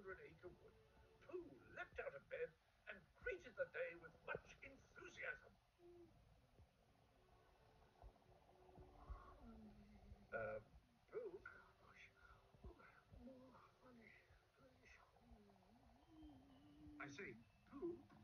100-acre wood, Pooh leapt out of bed and greeted the day with much enthusiasm. Pooh? More honey, please. I say, Pooh,